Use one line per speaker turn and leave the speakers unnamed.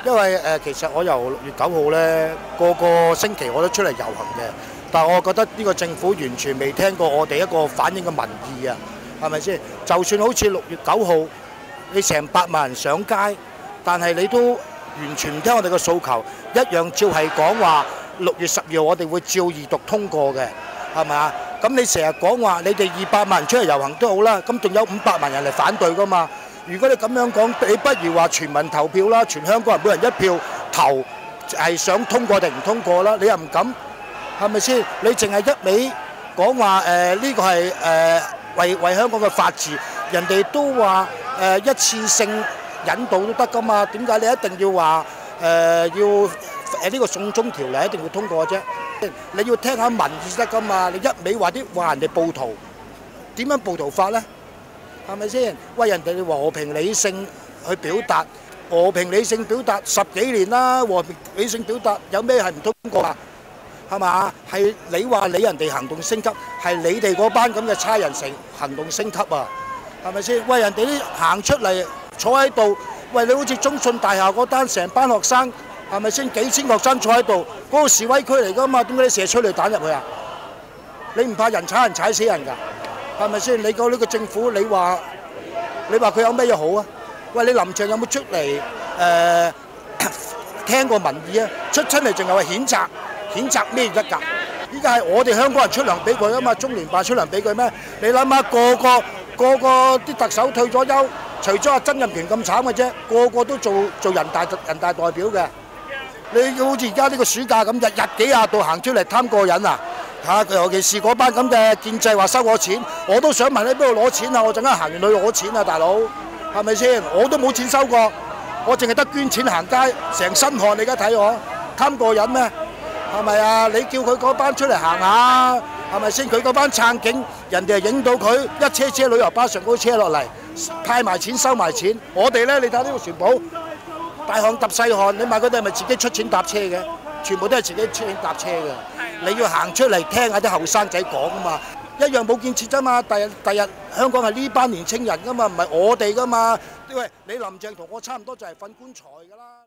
因為其實我由6月9號呢，個星期我都出嚟遊行嘅，但係我覺得呢個政府完全未聽過我哋一個反映嘅民意啊，係咪先？就算好似6月9號，你成100萬人上街，但係你都完全唔聽我哋嘅訴求，一樣照係講話6月12號我哋會照二讀通過嘅，係咪啊？咁你成日講話你哋200萬人出嚟遊行都好啦，咁仲有500萬人嚟反對㗎嘛？如果你咁樣講，你不如話全民投票啦，全香港人每人一票投，係想通過定唔通過啦？你又唔敢，係咪先？你淨係一味講話呢個係為香港嘅法治，人哋都話一次性引導都得㗎嘛？點解你一定要話要呢個送中條例一定要通過啫？你要聽下民意得㗎嘛？你一味話人哋暴徒，點樣暴徒法呢？係咪先？喂，人哋和平理性去表達，和平理性表達10幾年啦，和平理性表達有咩係唔通過啊？係嘛？係你話人哋行動升級，係你哋嗰班咁嘅差人成行動升級啊？係咪先？喂，人哋啲行出嚟坐喺度，喂，你好似中信大廈嗰單成班學生，係咪先？幾千學生坐喺度，嗰個示威區嚟㗎嘛？點解你射催淚彈入去啊？你唔怕人踩死人㗎？係咪先？你講呢個政府，你話佢有咩嘢好啊？喂，你林鄭有冇出嚟聽過民意啊？出親嚟淨係話譴責咩得㗎？依家係我哋香港人出糧俾佢啊嘛，中聯辦出糧俾佢咩？你諗下個個啲特首退咗休，除咗阿曾蔭權咁慘嘅啫，個個都做人大代表嘅。你好似而家呢個暑假咁，日幾廿度行出嚟貪過癮啊！尤其是嗰班咁嘅建制話收我錢，我都想問喺邊度攞錢啊！我陣間行完去攞錢啊，大佬，係咪先？我都冇錢收過，我淨係得捐錢行街，成身汗，你而家睇我貪過癮咩？係咪啊？你叫佢嗰班出嚟行下，係咪先？佢嗰班撐警，人哋係影到佢一車旅遊巴上高車落嚟，派埋錢收埋錢。我哋呢，你睇呢個全部大汗揼細汗，你問佢哋係咪自己出錢搭車嘅？全部都係自己出錢搭車嘅。你要行出嚟聽下啲後生仔講啊嘛，一樣冇建設啫嘛。第日香港係呢班年青人噶嘛，唔係我哋噶嘛。因為你林鄭同我差唔多就係瞓棺材噶啦。